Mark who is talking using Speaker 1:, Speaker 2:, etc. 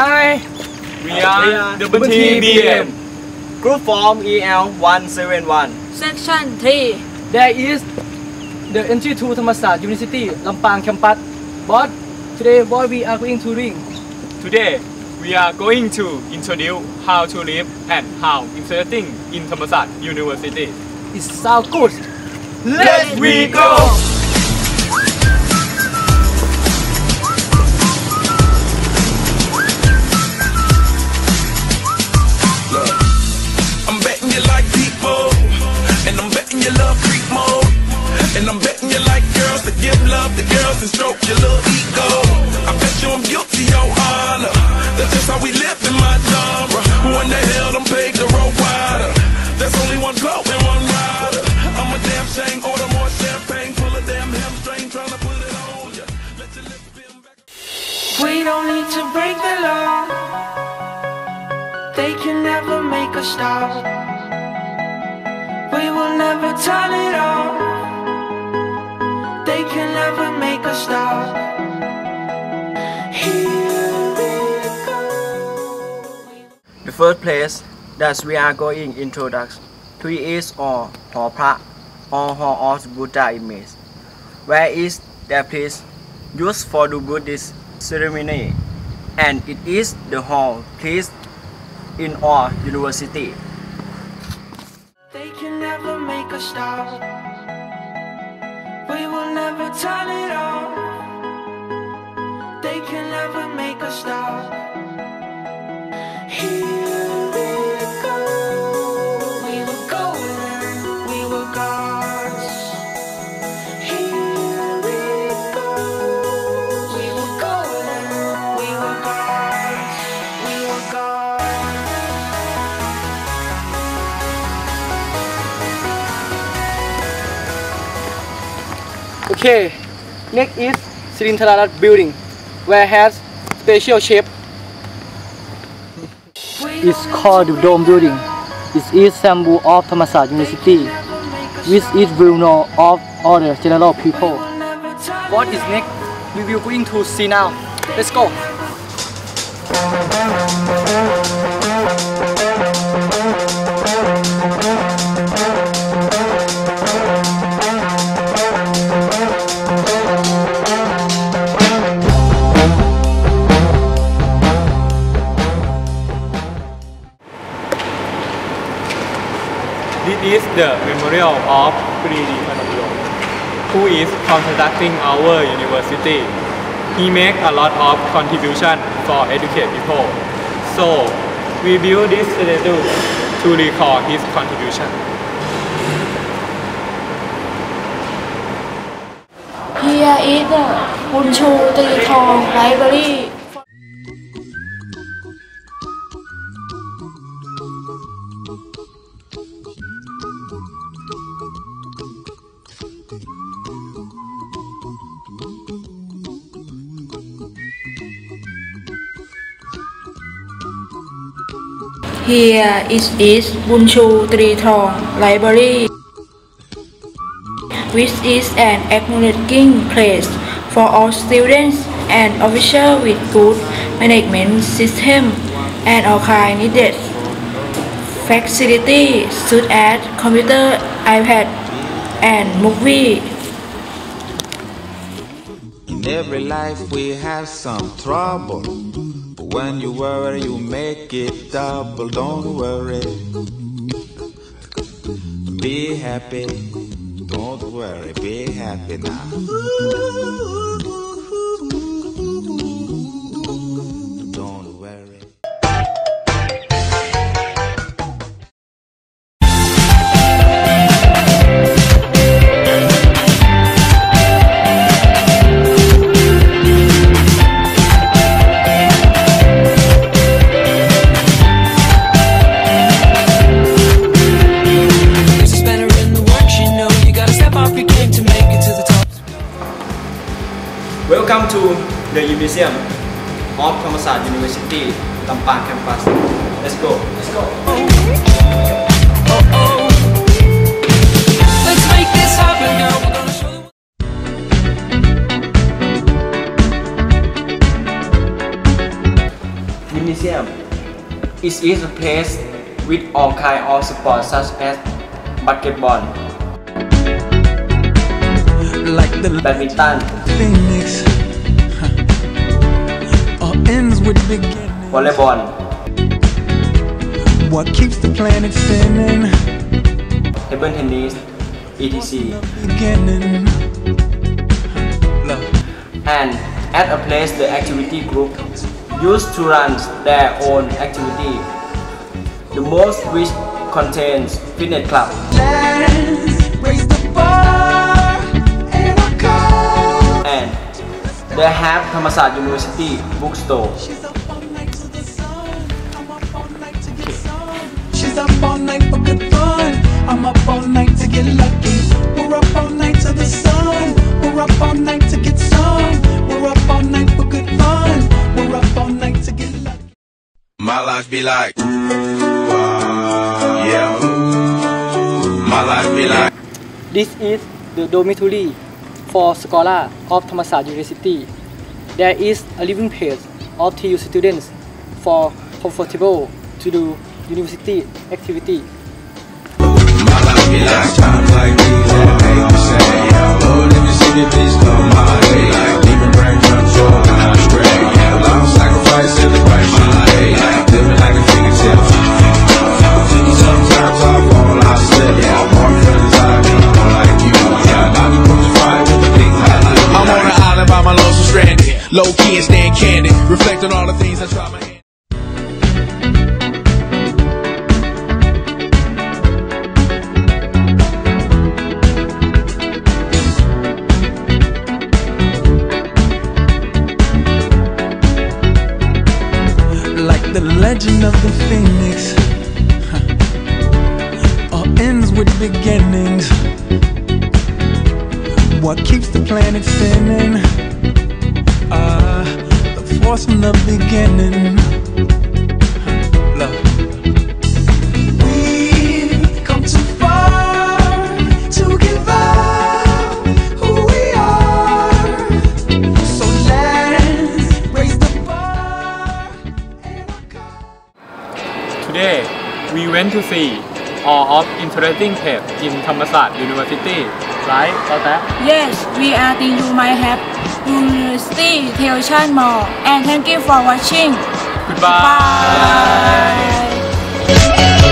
Speaker 1: Hi.
Speaker 2: We are WTBM.
Speaker 3: Group form EL171.
Speaker 4: Section 3.
Speaker 1: There is the entry to Thammasat University, Lampang campus. But today what we are going to read?
Speaker 2: Today, we are going to introduce how to live and how interesting in Thammasat University.
Speaker 1: It sounds good.
Speaker 2: Let's we go!
Speaker 5: I'm betting you like people, and I'm betting you love freak mode, and I'm betting you like girls to give love to girls and stroke your little ego. I bet you I'm guilty, your honor. That's just how we live in my genre. Who in the hell done paved the road wider? There's only one glow and one rider. I'm a damn shame, order more champagne, full of damn hamstring, trying to put it on ya. Let your lips spin back.
Speaker 6: We don't need to break the law. They can never make us stop. We will never turn it off. They can never make us stop. Here we go.
Speaker 3: The first place that we are going introduce to is or Hall Phra or Hall of Buddha image, where is the place used for the Buddhist ceremony, and it is the hall placed in our university.
Speaker 6: They can never make us stop. We will never turn it off. They can never make us stop. Here we go. We were golden, we were gods. Here we go. We were golden, we were gods. We were gods.
Speaker 1: Okay, next is Srinthararat building, where has special shape. It's called the Dome building. It is symbol of Thammasat University, which is well known of all the general people. What is next? We will going to see now. Let's go.
Speaker 2: This is the memorial of Pridi Phanamyom, who is constructing our university. He make a lot of contribution for educate people. So we build this statue to recall his contribution.
Speaker 4: Here is the Bunchu Trithong Library. Here is Bunchu Trithong Library, which is an acknowledging place for all students and officials with good management system and all kind needed facilities such as computer, iPad, and movie.
Speaker 7: In every life we have some trouble. When you worry, you make it double. Don't worry. Be happy. Don't worry. Be happy now. Don't worry.
Speaker 3: Welcome to the museum of Thammasat University, Lampang campus. Let's go. Let's go.
Speaker 6: Let's make this happen, girl. We're gonna show them.
Speaker 3: Gymnasium. It is a place with all kinds of sports such as basketball,
Speaker 5: Like the
Speaker 3: badminton,
Speaker 5: phoenix, all ends with beginning.
Speaker 3: volleyball,
Speaker 5: What keeps the planet spinning?
Speaker 3: table tennis, etc.
Speaker 5: Beginning. Love.
Speaker 3: And at a place the activity group used to run their own activity. The most which contains fitness club.
Speaker 5: Raise the bar and I call.
Speaker 3: And they have Thammasat University bookstore.
Speaker 5: She's up all night to the sun. I'm up all night to get some. She's up all night for good fun. I'm up all night to get lucky. We're up all night to the sun. We're up all night to get some. We're up all night for good fun. We're up all night to get lucky.
Speaker 7: My life be like, yeah. My life be like.
Speaker 1: This is the dormitory for scholars of Thammasat University. There is a living place of TU students for comfortable to do university activity.
Speaker 7: My life be like times like these that make me say, yeah. Lord, let me see the bitch come my way. Like demon brain control when I stray. Yeah, long sacrifice in the price you pay. Like living like a fingertip. Sometimes I fall, I slip. Yeah, more friends I be more like you. Yeah, not to push pride with the things I do. I'm on an island by my lonesome stranded. Low key and staying candid. Reflect on all the things I try my hand.
Speaker 5: Like the legend of the phoenix, all ends with beginnings. What keeps the planet spinning? The force from the beginning. Love. We've come too far to give up who we are. So let's raise the bar.
Speaker 2: Today, we went to see all of interesting place in Thammasat University, right?
Speaker 4: Yes, we are think you might have University Television more. And thank you for watching.
Speaker 2: Goodbye.
Speaker 4: Bye.